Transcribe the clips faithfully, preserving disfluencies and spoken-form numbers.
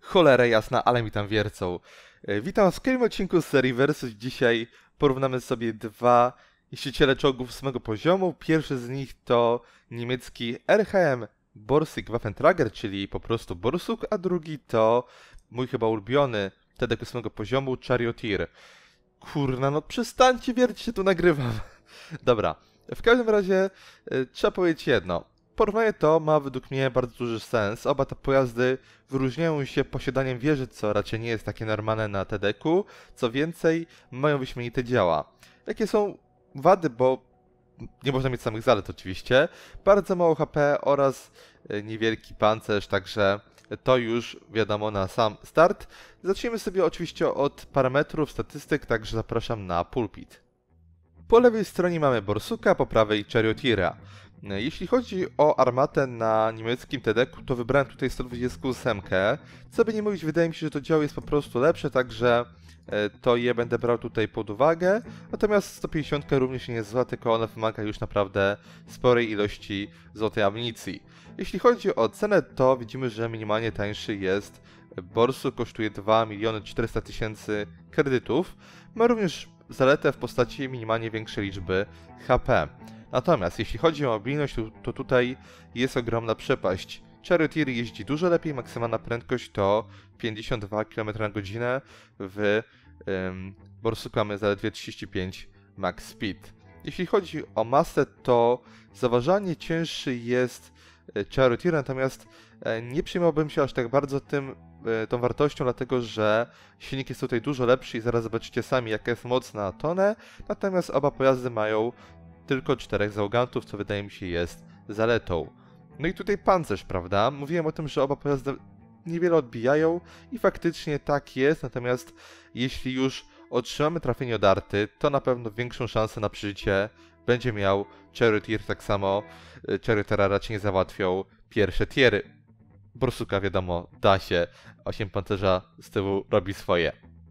Cholera jasna, ale mi tam wiercą. E, Witam w kolejnym odcinku z serii Versus. Dzisiaj porównamy sobie dwa niszczyciele czołgów ósmego poziomu. Pierwszy z nich to niemiecki R H M Borsig Waffenträger, czyli po prostu Borsuk, a drugi to mój chyba ulubiony T D K ósmego poziomu Charioteer. Kurna, no przestańcie wiercić, się tu nagrywam. Dobra, w każdym razie y, trzeba powiedzieć jedno. Porównanie to ma według mnie bardzo duży sens. Oba te pojazdy wyróżniają się posiadaniem wieży, co raczej nie jest takie normalne na T D K-u. Co więcej, mają wyśmienite działa. Jakie są wady, bo nie można mieć samych zalet oczywiście. Bardzo mało H P oraz y, niewielki pancerz, także to już wiadomo na sam start. Zacznijmy sobie oczywiście od parametrów, statystyk, także zapraszam na pulpit. Po lewej stronie mamy Borsuka, po prawej Charioteera. Jeśli chodzi o armatę na niemieckim T D K-u, to wybrałem tutaj sto dwadzieścia osiem. Co by nie mówić, wydaje mi się, że to działo jest po prostu lepsze, także to je będę brał tutaj pod uwagę. Natomiast sto pięćdziesiąt również nie jest zła, tylko ona wymaga już naprawdę sporej ilości złotej amunicji. Jeśli chodzi o cenę, to widzimy, że minimalnie tańszy jest Borsuk, kosztuje dwa miliony czterysta tysięcy kredytów. Ma również zaletę w postaci minimalnie większej liczby H P. Natomiast jeśli chodzi o mobilność, to, to tutaj jest ogromna przepaść. Charioteer jeździ dużo lepiej, maksymalna prędkość to pięćdziesiąt dwa kilometry na godzinę, w ym, Borsuku mamy zaledwie trzydzieści pięć max speed. Jeśli chodzi o masę, to zaważanie cięższy jest Charioteer, natomiast nie przejmowałbym się aż tak bardzo tym, tą wartością, dlatego że silnik jest tutaj dużo lepszy i zaraz zobaczycie sami, jaka jest moc na tonę, natomiast oba pojazdy mają tylko czterech załogantów, co wydaje mi się jest zaletą. No i tutaj pancerz, prawda? Mówiłem o tym, że oba pojazdy niewiele odbijają i faktycznie tak jest, natomiast jeśli już otrzymamy trafienie od arty, to na pewno większą szansę na przeżycie będzie miał Charioteer, tak samo Charioteera raczej nie załatwią pierwsze tiery. Borsuka wiadomo, da się, osiem pancerza z tyłu robi swoje.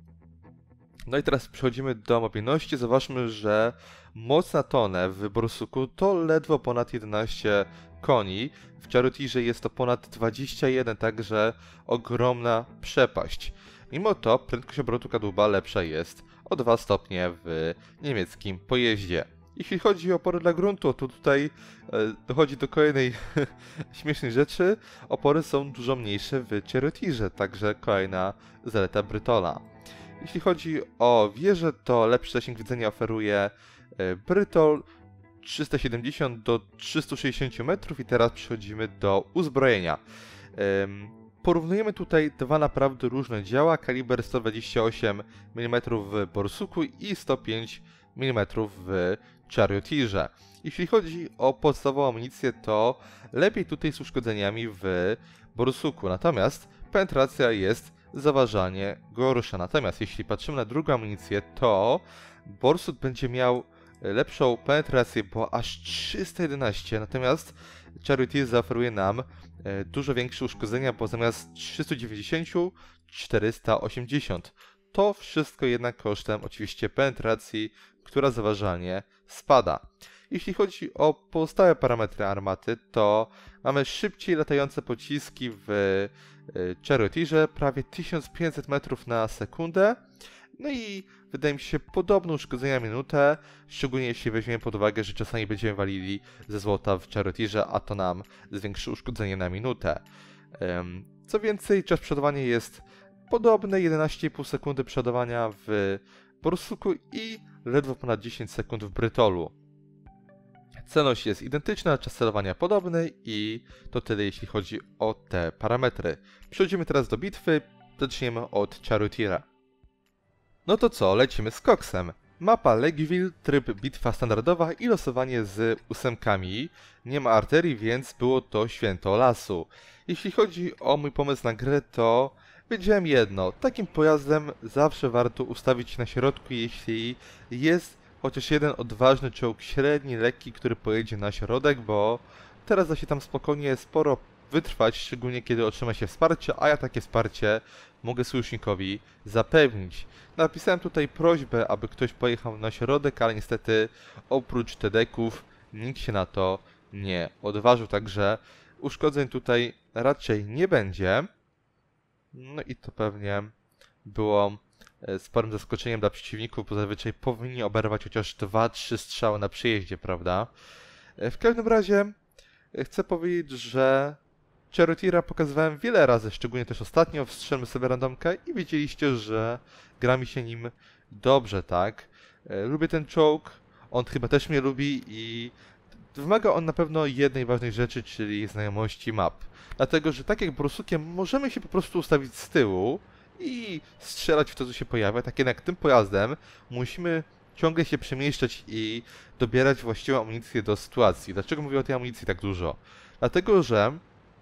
No i teraz przechodzimy do mobilności. Zobaczmy, że moc na tonę w Borsuku to ledwo ponad jedenaście koni. W Charioteerze jest to ponad dwadzieścia jeden, także ogromna przepaść. Mimo to prędkość obrotu kadłuba lepsza jest o dwa stopnie w niemieckim pojeździe. Jeśli chodzi o opory dla gruntu, to tutaj e, dochodzi do kolejnej śmiesznej rzeczy. Opory są dużo mniejsze w Charioteerze, także kolejna zaleta Brytola. Jeśli chodzi o wieżę, to lepszy zasięg widzenia oferuje Brytol trzysta siedemdziesiąt do trzystu sześćdziesięciu metrów i teraz przechodzimy do uzbrojenia. Porównujemy tutaj dwa naprawdę różne działa, kaliber sto dwadzieścia osiem milimetrów w Borsuku i sto pięć milimetrów w Charioteerze. Jeśli chodzi o podstawową amunicję, to lepiej tutaj z uszkodzeniami w Borsuku, natomiast penetracja jest zaważanie gorsza. Natomiast jeśli patrzymy na drugą amunicję, to Borsuk będzie miał lepszą penetrację, bo aż trzysta jedenaście, natomiast Charioteer zaoferuje nam dużo większe uszkodzenia, bo zamiast trzysta dziewięćdziesiąt czterysta osiemdziesiąt. To wszystko jednak kosztem oczywiście penetracji, która zaważanie spada. Jeśli chodzi o pozostałe parametry armaty, to mamy szybciej latające pociski w Charioteerze, prawie tysiąc pięćset metrów na sekundę. No i wydaje mi się podobne uszkodzenia minutę, szczególnie jeśli weźmiemy pod uwagę, że czasami będziemy walili ze złota w Charioteerze, a to nam zwiększy uszkodzenie na minutę. Co więcej, czas przodowania jest podobny, jedenaście i pół sekundy przodowania w Borsuku i ledwo ponad dziesięć sekund w Brytolu. Celność jest identyczna, czas celowania podobny i to tyle jeśli chodzi o te parametry. Przechodzimy teraz do bitwy, zaczniemy od Charioteera. No to co, lecimy z koksem. Mapa Leggville, tryb bitwa standardowa i losowanie z ósemkami. Nie ma arterii, więc było to święto lasu. Jeśli chodzi o mój pomysł na grę, to wiedziałem jedno, takim pojazdem zawsze warto ustawić się na środku, jeśli jest chociaż jeden odważny czołg średni, lekki, który pojedzie na środek, bo teraz da się tam spokojnie sporo wytrwać, szczególnie kiedy otrzyma się wsparcie, a ja takie wsparcie mogę sojusznikowi zapewnić. Napisałem tutaj prośbę, aby ktoś pojechał na środek, ale niestety oprócz T D K-ów nikt się na to nie odważył, także uszkodzeń tutaj raczej nie będzie. No i to pewnie było e, sporym zaskoczeniem dla przeciwników, bo zazwyczaj powinni oberwać chociaż dwa trzy strzały na przyjeździe, prawda? E, W każdym razie e, chcę powiedzieć, że Charioteera pokazywałem wiele razy, szczególnie też ostatnio w Strzelmy sobie randomkę i widzieliście, że gra mi się nim dobrze, tak? E, Lubię ten czołg, on chyba też mnie lubi i wymaga on na pewno jednej ważnej rzeczy, czyli znajomości map. Dlatego, że tak jak Borsukiem możemy się po prostu ustawić z tyłu i strzelać w to, co się pojawia, tak jednak tym pojazdem musimy ciągle się przemieszczać i dobierać właściwą amunicję do sytuacji. Dlaczego mówię o tej amunicji tak dużo? Dlatego, że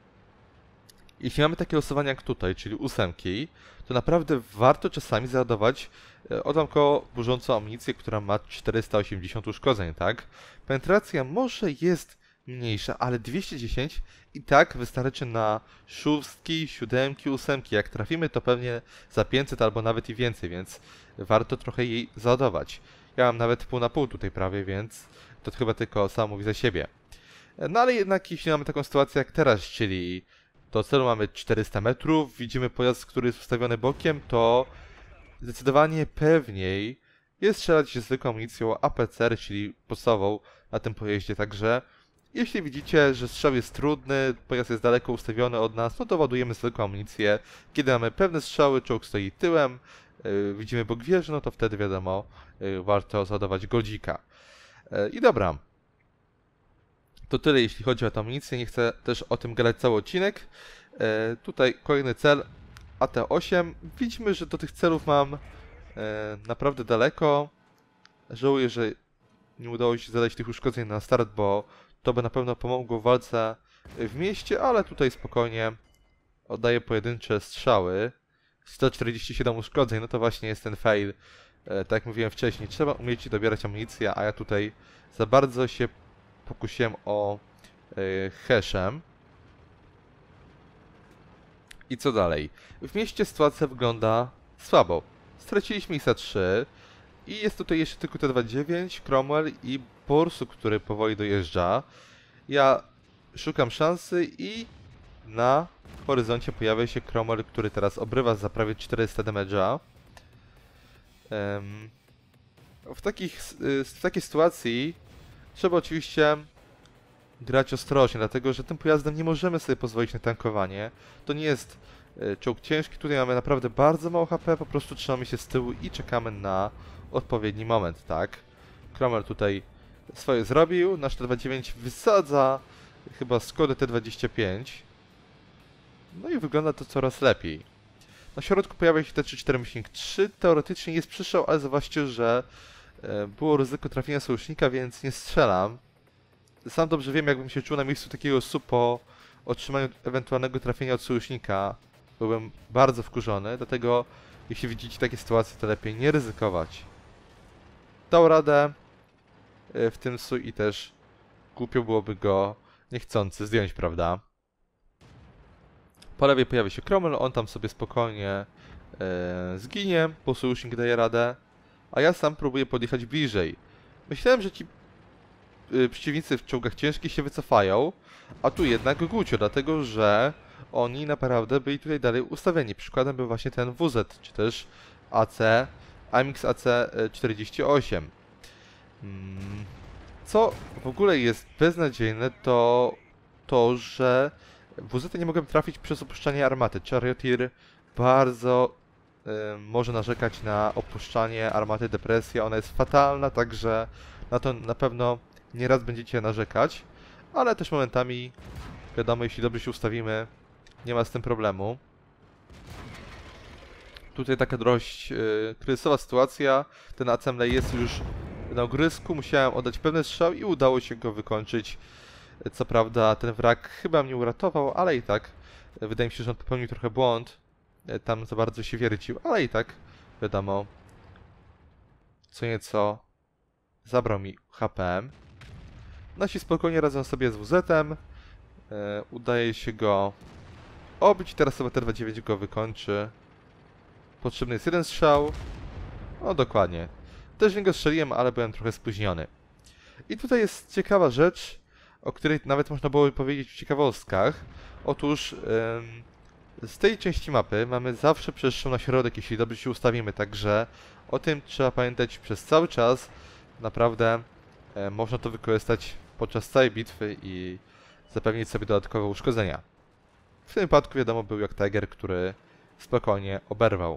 jeśli mamy takie losowania jak tutaj, czyli ósemki, to naprawdę warto czasami załadować e, odłamkowo burzącą amunicję, która ma czterysta osiemdziesiąt uszkodzeń, tak? Penetracja może jest mniejsza, ale dwieście dziesięć i tak wystarczy na szóstki, siódemki, ósemki. Jak trafimy, to pewnie za pięćset albo nawet i więcej, więc warto trochę jej załadować. Ja mam nawet pół na pół tutaj prawie, więc to chyba tylko samo mówi za siebie. E, No ale jednak jeśli mamy taką sytuację jak teraz, czyli do celu mamy czterysta metrów, widzimy pojazd, który jest ustawiony bokiem, to zdecydowanie pewniej jest strzelać się zwykłą amunicją A P C R, czyli podstawową na tym pojeździe, także jeśli widzicie, że strzał jest trudny, pojazd jest daleko ustawiony od nas, no to ładujemy zwykłą amunicję. Kiedy mamy pewne strzały, czołg stoi tyłem, yy, widzimy bok wieży, no to wtedy wiadomo, yy, warto załadować godzika. Yy, I dobra. To tyle jeśli chodzi o tę amunicję, nie chcę też o tym gadać cały odcinek. E, tutaj kolejny cel, A T osiem. Widzimy, że do tych celów mam e, naprawdę daleko. Żałuję, że nie udało się zadać tych uszkodzeń na start, bo to by na pewno pomogło w walce w mieście, ale tutaj spokojnie oddaję pojedyncze strzały. sto czterdzieści siedem uszkodzeń, no to właśnie jest ten fail. E, tak jak mówiłem wcześniej, trzeba umieć dobierać amunicję, a ja tutaj za bardzo się pokusiłem o yy, heszem. I co dalej? W mieście sytuacja wygląda słabo. Straciliśmy I S A trzy i jest tutaj jeszcze tylko T dwadzieścia dziewięć, Cromwell i Borsuk, który powoli dojeżdża. Ja szukam szansy i na horyzoncie pojawia się Cromwell, który teraz obrywa za prawie czterysta damage'a. Um, w, takich, w takiej sytuacji trzeba oczywiście grać ostrożnie, dlatego że tym pojazdem nie możemy sobie pozwolić na tankowanie. To nie jest y, czołg ciężki, tutaj mamy naprawdę bardzo mało H P, po prostu trzymamy się z tyłu i czekamy na odpowiedni moment, tak? Cromwell tutaj swoje zrobił, nasz T dwadzieścia dziewięć wysadza chyba Skodę T dwadzieścia pięć. No i wygląda to coraz lepiej. Na środku pojawia się T trzydzieści cztery trzy, teoretycznie jest przyszał, ale zobaczcie, że y, było ryzyko trafienia sojusznika, więc nie strzelam. Sam dobrze wiem, jakbym się czuł na miejscu takiego S U po otrzymaniu ewentualnego trafienia od sojusznika. Byłem bardzo wkurzony, dlatego jeśli widzicie takie sytuacje, to lepiej nie ryzykować. Dał radę w tym S U i też głupio byłoby go niechcący zdjąć, prawda? Po lewej pojawi się Cromwell, on tam sobie spokojnie e, zginie, bo sojusznik daje radę, a ja sam próbuję podjechać bliżej. Myślałem, że ci przeciwnicy w czołgach ciężkich się wycofają, a tu jednak Gucio, dlatego że oni naprawdę byli tutaj dalej ustawieni. Przykładem był właśnie ten W Z, czy też A C, A M X A C czterdzieści osiem. Co w ogóle jest beznadziejne, to to, że W Z nie mogłem trafić przez opuszczanie armaty. Charioteer bardzo y, może narzekać na opuszczanie armaty, depresję. Ona jest fatalna, także na to na pewno nieraz będziecie narzekać, ale też momentami, wiadomo, jeśli dobrze się ustawimy, nie ma z tym problemu. Tutaj taka dość yy, kryzysowa sytuacja, ten A C M L jest już na ogrysku, musiałem oddać pewny strzał i udało się go wykończyć. Co prawda ten wrak chyba mnie uratował, ale i tak, wydaje mi się, że on popełnił trochę błąd, tam za bardzo się wiercił, ale i tak, wiadomo, co nieco zabrał mi H P. Nasi spokojnie radzą sobie z W Z-em. E, udaje się go obić. Teraz sobie T dwadzieścia dziewięć go wykończy. Potrzebny jest jeden strzał. No dokładnie. Też w niego strzeliłem, ale byłem trochę spóźniony. I tutaj jest ciekawa rzecz, o której nawet można było powiedzieć w ciekawostkach. Otóż ym, z tej części mapy mamy zawsze przestrzeń na środek, jeśli dobrze się ustawimy, także o tym trzeba pamiętać przez cały czas. Naprawdę e, można to wykorzystać podczas całej bitwy i zapewnić sobie dodatkowe uszkodzenia. W tym wypadku wiadomo był jak Tiger, który spokojnie oberwał.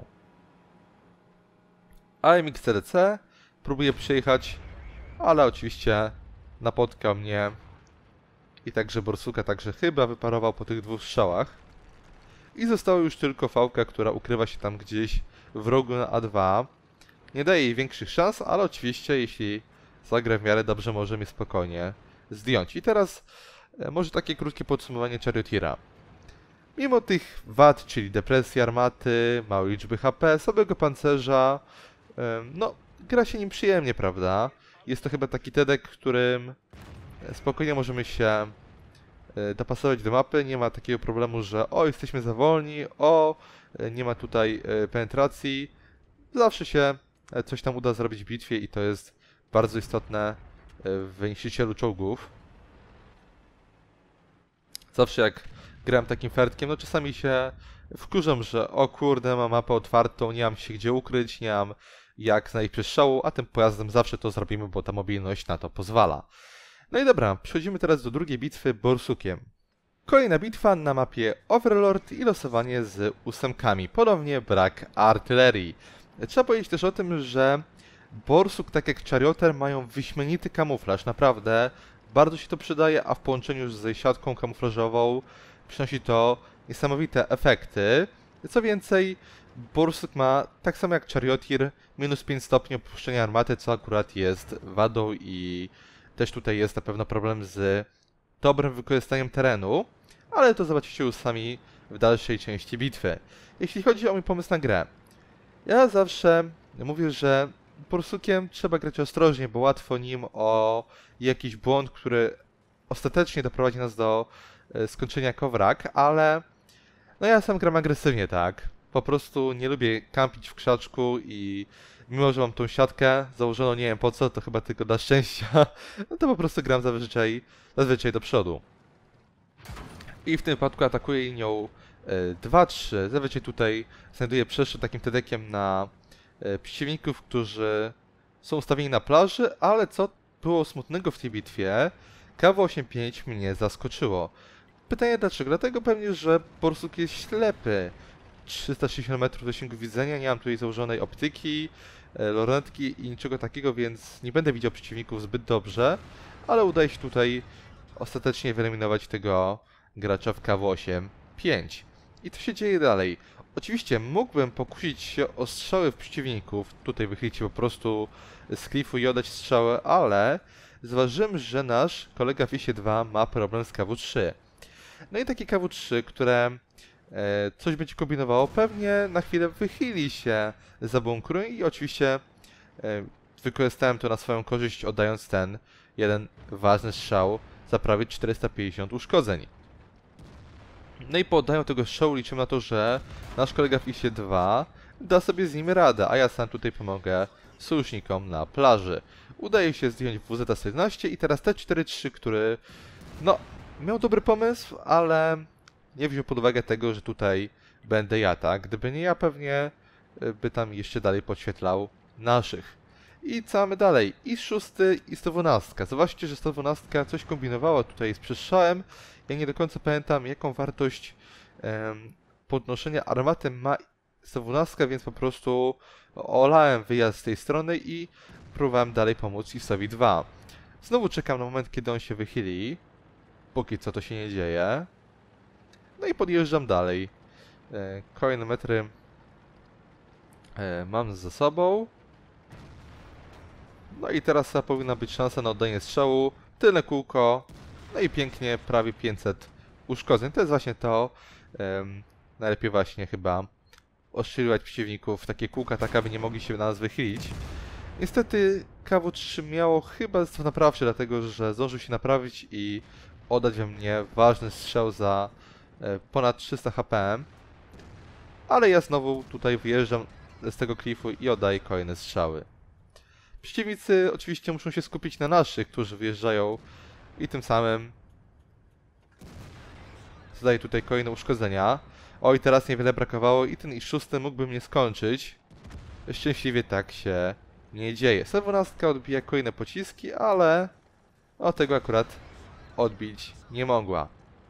A M X C D C próbuje przejechać, ale oczywiście napotkał mnie i także Borsuka, także chyba wyparował po tych dwóch strzałach. I została już tylko Fałka, która ukrywa się tam gdzieś w rogu na A dwa. Nie daje jej większych szans, ale oczywiście jeśli zagra w miarę dobrze, może mnie spokojnie zdjąć. I teraz e, może takie krótkie podsumowanie Charioteera. Mimo tych wad, czyli depresji armaty, małej liczby H P, słabego pancerza, e, no gra się nim przyjemnie, prawda? Jest to chyba taki tedek, którym spokojnie możemy się dopasować do mapy, nie ma takiego problemu, że o, jesteśmy za wolni, o, nie ma tutaj penetracji. Zawsze się coś tam uda zrobić w bitwie i to jest bardzo istotne w niszczycielu czołgów. Zawsze jak gram takim fertkiem, no czasami się wkurzam, że o kurde, mam mapę otwartą, nie mam się gdzie ukryć, nie mam jak znaleźć przestrzału, a tym pojazdem zawsze to zrobimy, bo ta mobilność na to pozwala. No i dobra, przechodzimy teraz do drugiej bitwy Borsukiem. Kolejna bitwa na mapie Overlord i losowanie z ósemkami. Ponownie brak artylerii. Trzeba powiedzieć też o tym, że Borsuk, tak jak Charioteer, mają wyśmienity kamuflaż. Naprawdę bardzo się to przydaje, a w połączeniu z siatką kamuflażową przynosi to niesamowite efekty. Co więcej, Borsuk ma, tak samo jak Charioteer, minus pięć stopni opuszczenia armaty, co akurat jest wadą i też tutaj jest na pewno problem z dobrym wykorzystaniem terenu, ale to zobaczycie już sami w dalszej części bitwy. Jeśli chodzi o mój pomysł na grę, ja zawsze mówię, że Borsukiem trzeba grać ostrożnie, bo łatwo nim o jakiś błąd, który ostatecznie doprowadzi nas do skończenia jako wrak, ale no ja sam gram agresywnie, tak. Po prostu nie lubię kampić w krzaczku i mimo, że mam tą siatkę założoną nie wiem po co, to chyba tylko dla szczęścia, no to po prostu gram zazwyczaj, zazwyczaj do przodu. I w tym wypadku atakuję nią dwa trzy. Zazwyczaj tutaj znajduję przeszczep takim tedekiem na e, przeciwników, którzy są ustawieni na plaży, ale co było smutnego w tej bitwie, K W osiemdziesiąt pięć mnie zaskoczyło. Pytanie dlaczego? Dlatego pewnie, że Borsuk jest ślepy. trzysta sześćdziesiąt metrów zasięgu widzenia, nie mam tutaj założonej optyki, e, lornetki i niczego takiego, więc nie będę widział przeciwników zbyt dobrze, ale udaje się tutaj ostatecznie wyeliminować tego gracza w K W osiemdziesiąt pięć. I to się dzieje dalej. Oczywiście mógłbym pokusić się o strzały w przeciwników, tutaj wychylić po prostu z klifu i oddać strzałę, ale zważyłem, że nasz kolega w I S dwa ma problem z K W trzy. No i takie K W trzy, które e, coś będzie kombinowało, pewnie na chwilę wychyli się za bunkru i oczywiście e, wykorzystałem to na swoją korzyść, oddając ten jeden ważny strzał za prawie czterysta pięćdziesiąt uszkodzeń. No i po oddaniu tego strzału liczymy na to, że nasz kolega w I S dwa da sobie z nim radę, a ja sam tutaj pomogę sojusznikom na plaży. Udaje się zdjąć W Z sto jedenaście i teraz T cztery trzy, który no, miał dobry pomysł, ale nie wziął pod uwagę tego, że tutaj będę ja, tak? Gdyby nie ja, pewnie by tam jeszcze dalej podświetlał naszych. I co mamy dalej? I sześć i sto dwanaście. Zobaczcie, że sto dwanaście coś kombinowała tutaj z przestrzałem. Ja nie do końca pamiętam, jaką wartość em, podnoszenia armaty ma sto dwanaście, więc po prostu olałem wyjazd z tej strony i próbowałem dalej pomóc I S owi dwa. Znowu czekam na moment, kiedy on się wychyli. Póki co to się nie dzieje. No i podjeżdżam dalej. E, kolejne metry e, mam za sobą. No i teraz powinna być szansa na oddanie strzału. Tylne kółko. No i pięknie, prawie pięćset uszkodzeń. To jest właśnie to. Um, najlepiej właśnie chyba ostrzeliwać przeciwników. Takie kółka, tak aby nie mogli się na nas wychylić. Niestety K W trzy miało chyba zestaw naprawczy, dlatego że zdążył się naprawić i oddać we mnie ważny strzał za e, ponad trzysta H P. Ale ja znowu tutaj wyjeżdżam z tego klifu i oddaję kolejne strzały. Przeciwnicy oczywiście muszą się skupić na naszych, którzy wyjeżdżają i tym samym zadaję tutaj kolejne uszkodzenia. Oj, teraz niewiele brakowało i ten i szósty mógłby mnie skończyć. Szczęśliwie tak się nie dzieje. sto dwanaście odbija kolejne pociski, ale o tego akurat odbić nie mogła.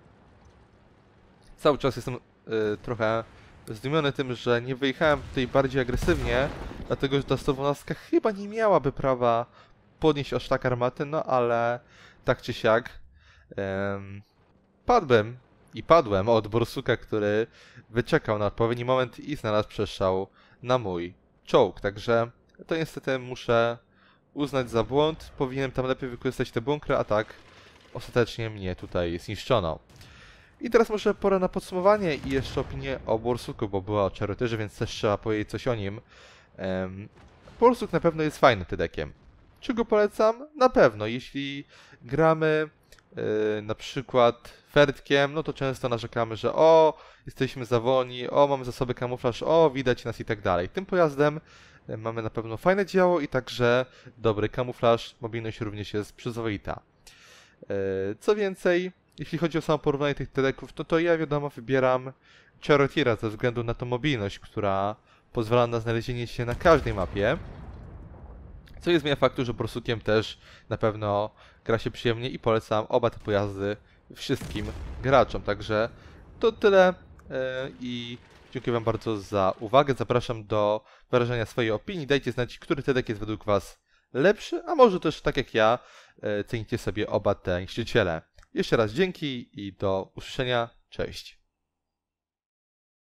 Cały czas jestem y, trochę zdumiony tym, że nie wyjechałem tutaj bardziej agresywnie, dlatego że ta sto dwanaście chyba nie miałaby prawa podnieść aż tak armaty, no ale tak czy siak ym, padłem i padłem od Borsuka, który wyczekał na odpowiedni moment i znalazł przestrzał na mój czołg, także to niestety muszę uznać za błąd. Powinienem tam lepiej wykorzystać te bunkry, a tak ostatecznie mnie tutaj zniszczono. I teraz może pora na podsumowanie i jeszcze opinię o Borsuku, bo była o Charioteerze, więc też trzeba powiedzieć coś o nim. Um, Borsuk na pewno jest fajnym tydekiem. Czy go polecam? Na pewno. Jeśli gramy yy, na przykład Ferdkiem, no to często narzekamy, że o, jesteśmy za wolni, o, mamy zasoby kamuflaż, o, widać nas i tak dalej. Tym pojazdem yy, mamy na pewno fajne działo i także dobry kamuflaż, mobilność również jest przyzwoita. Yy, co więcej, jeśli chodzi o samo porównanie tych tydeków, no to ja wiadomo wybieram Charioteera ze względu na tą mobilność, która pozwala na znalezienie się na każdej mapie. Co nie zmienia faktu, że Borsukiem też na pewno gra się przyjemnie i polecam oba te pojazdy wszystkim graczom. Także to tyle yy, i dziękuję wam bardzo za uwagę. Zapraszam do wyrażenia swojej opinii. Dajcie znać, który tydek jest według was lepszy, a może też tak jak ja yy, cenicie sobie oba te niszczyciele. Jeszcze raz dzięki i do usłyszenia. Cześć.